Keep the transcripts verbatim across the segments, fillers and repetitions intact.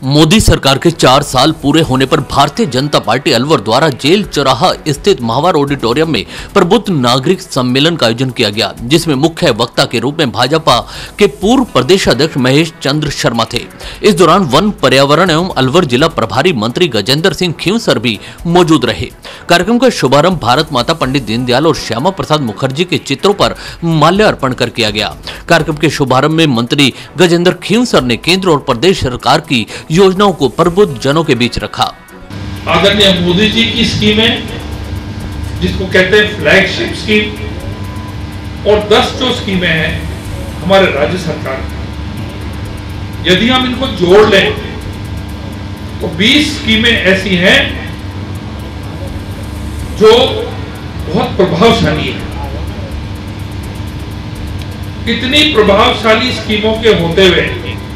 मोदी सरकार के चार साल पूरे होने पर भारतीय जनता पार्टी अलवर द्वारा जेल चौराहा स्थित महावर ऑडिटोरियम में प्रबुद्ध नागरिक सम्मेलन का आयोजन किया गया, जिसमें मुख्य वक्ता के रूप में भाजपा के पूर्व प्रदेश अध्यक्ष महेश चंद्र शर्मा थे। इस दौरान वन, पर्यावरण एवं अलवर जिला प्रभारी मंत्री गजेंद्र सिंह खींवसर भी मौजूद रहे। कार्यक्रम का शुभारंभ भारत माता पंडित दीनदयाल और श्यामा प्रसाद मुखर्जी के चित्रों पर माल्यार्पण कर किया गया। कार्यक्रम के शुभारंभ में मंत्री गजेंद्र खींवसर ने केंद्र और प्रदेश सरकार की योजनाओं को प्रबुद्ध जनों के बीच रखा। आदरणीय मोदी जी की स्कीमें, जिसको कहते हैं फ्लैगशिप स्कीम, और दस जो स्कीमें हैं हमारे राज्य सरकार की, यदि हम इनको जोड़ लें तो बीस स्कीमें ऐसी हैं जो बहुत प्रभावशाली है। इतनी प्रभावशाली स्कीमों के होते हुए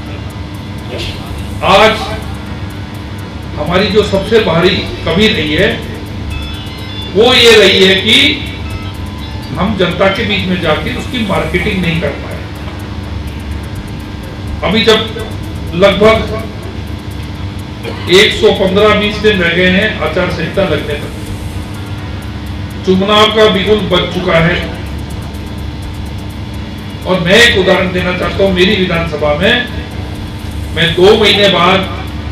आज हमारी जो सबसे भारी कमी रही है वो ये रही है कि हम जनता के बीच में जाकर उसकी मार्केटिंग नहीं कर पाए। अभी जब लगभग एक सौ पंद्रह बीस दिन रह गए हैं आचार संहिता लगने तक, चुनाव का बिगुल बज चुका है, और मैं एक उदाहरण देना चाहता हूं। मेरी विधानसभा में मैं दो महीने बाद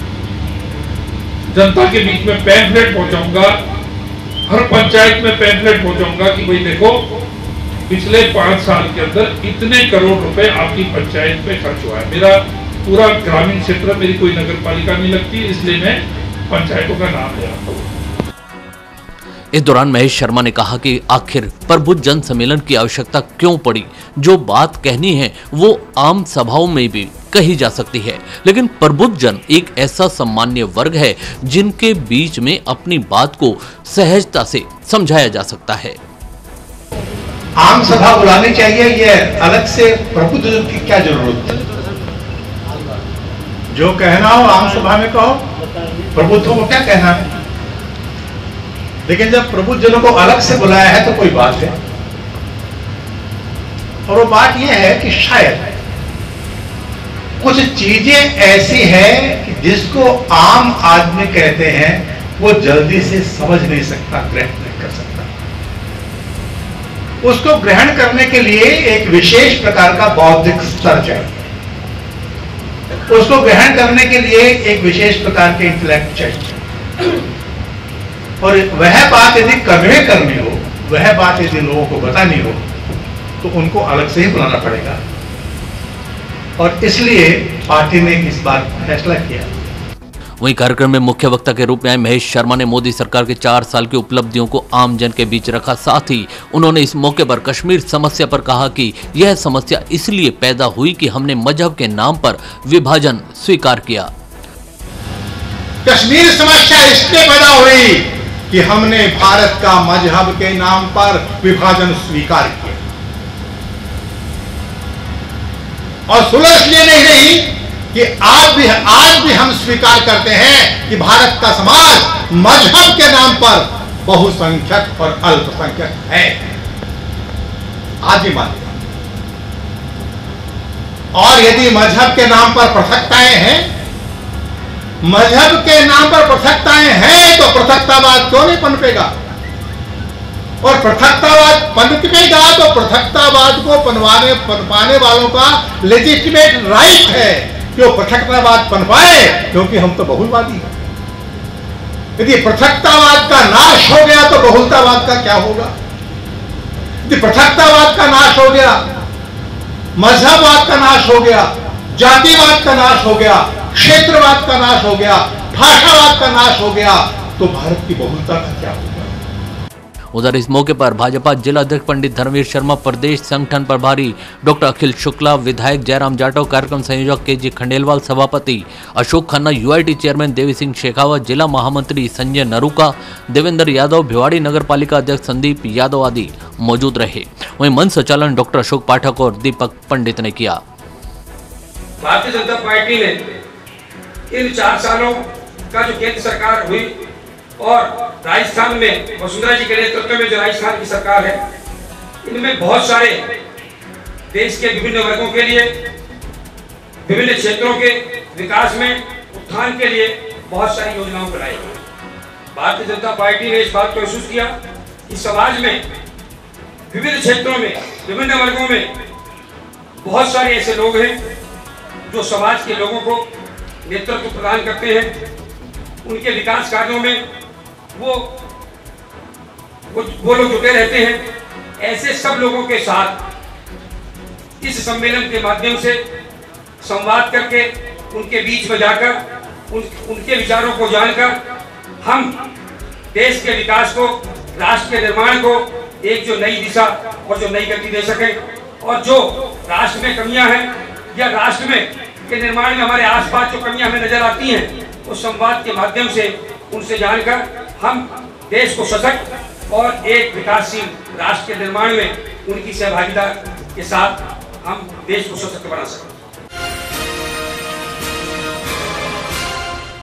जनता के बीच में पैम्फलेट पहुंचाऊंगा, हर पंचायत में पैम्फलेट पहुंचाऊंगा कि भाई देखो, पिछले पांच साल के अंदर इतने करोड़ रुपए आपकी पंचायत पे खर्च हुआ है। मेरा पूरा ग्रामीण क्षेत्र, मेरी कोई नगर पालिका नहीं लगती, इसलिए मैं पंचायतों का नाम ले रहा हूं। इस दौरान महेश शर्मा ने कहा कि आखिर प्रबुद्ध जन सम्मेलन की आवश्यकता क्यों पड़ी। जो बात कहनी है वो आम सभाओं में भी कही जा सकती है, लेकिन प्रबुद्ध जन एक ऐसा सम्मान्य वर्ग है जिनके बीच में अपनी बात को सहजता से समझाया जा सकता है। आम सभा बुलानी चाहिए, ये अलग से प्रबुद्ध जन की क्या जरूरत है? जो कहना हो आम सभा में कहो, प्रबुद्धों को क्या कहना है। लेकिन जब प्रबुद्ध जनों को अलग से बुलाया है तो कोई बात है, और वो बात यह है कि शायद कुछ चीजें ऐसी हैं कि जिसको आम आदमी कहते हैं वो जल्दी से समझ नहीं सकता, ग्रहण नहीं कर सकता। उसको ग्रहण करने के लिए एक विशेष प्रकार का बौद्धिक स्तर चाहिए, उसको ग्रहण करने के लिए एक विशेष प्रकार के इंटेलेक्ट चाहिए, और वह बात यदि कन्वे करनी हो, वह बात यदि लोगों को बतानी हो तो उनको अलग से ही बुलाना पड़ेगा, और इसलिए पार्टी ने इस बार फैसला किया। वहीं कार्यक्रम में मुख्य वक्ता के रूप में आए महेश शर्मा ने मोदी सरकार के चार साल की उपलब्धियों को आम जन के बीच रखा। साथ ही उन्होंने इस मौके पर कश्मीर समस्या पर कहा कि यह समस्या इसलिए पैदा हुई कि हमने मजहब के नाम पर विभाजन स्वीकार किया। कश्मीर समस्या इसलिए पैदा हुई कि हमने भारत का मजहब के नाम पर विभाजन स्वीकार किया, और सुलह इसलिए नहीं रही कि आज भी आज भी हम स्वीकार करते हैं कि भारत का समाज मजहब के नाम पर बहुसंख्यक और अल्पसंख्यक है। आज भी मानते हैं, और यदि मजहब के नाम पर पृथकताएं हैं, मजहब के नाम पर पृथकताएं हैं, तो पृथकतावाद क्यों नहीं पनपेगा? और पृथकतावाद पनपेगा तो पृथकतावाद को पनवाने पनपाने वालों का लेजिटिमेट राइट है कि वो पृथकतावाद पनपाए, क्योंकि हम तो बहुलवादी हैं। यदि पृथकतावाद का नाश हो गया तो बहुलतावाद का क्या होगा? यदि पृथकतावाद का नाश हो गया, मजहबवाद का नाश हो गया, जातिवाद का नाश हो गया, क्षेत्रवाद का नाश हो गया, भाषावाद का नाश हो गया, तो भारत की बहुलता का क्या होगा? उधर इस मौके पर भाजपा जिला अध्यक्ष पंडित धर्मवीर शर्मा, प्रदेश संगठन प्रभारी डॉक्टर अखिल शुक्ला, विधायक जयराम जाटव, कार्यक्रम संयोजक के जी खंडेलवाल, सभापति अशोक खन्ना, यूआईटी चेयरमैन देवी सिंह शेखावत, जिला महामंत्री संजय नरूका, देवेंद्र यादव, भिवाड़ी नगर पालिका अध्यक्ष संदीप यादव आदि मौजूद रहे। वहीं मंच संचालन डॉक्टर अशोक पाठक और दीपक पंडित ने किया। भारतीय जनता पार्टी ने इन चार सालों का जो केंद्र सरकार हुई और राजस्थान में वसुंधरा जी के नेतृत्व में जो राजस्थान की सरकार है, इनमें बहुत सारे देश के विभिन्न वर्गों के लिए, विभिन्न क्षेत्रों के विकास में उत्थान के लिए बहुत सारी योजनाओं को लाई। भारतीय जनता पार्टी ने इस बात को महसूस किया कि समाज में विभिन्न क्षेत्रों में, विभिन्न वर्गों में बहुत सारे ऐसे लोग हैं जो समाज के लोगों को नेतृत्व प्रदान करते हैं। उनके विकास कार्यों में वो वो, वो लोग जुटे रहते हैं। ऐसे सब लोगों के साथ इस सम्मेलन के माध्यम से संवाद करके, उनके बीच में जाकर उन, उनके विचारों को जानकर हम देश के विकास को, राष्ट्र के निर्माण को एक जो नई दिशा और जो नई गति दे सके, और जो राष्ट्र में कमियां हैं या राष्ट्र में के निर्माण में हमारे आसपास जो कमियां हमें नजर आती हैं, उस संवाद के माध्यम से उनसे जानकर हम देश को सशक्त और एक विकासशील राष्ट्र के निर्माण में उनकी सहभागिता के साथ हम देश को सशक्त बना सकते हैं।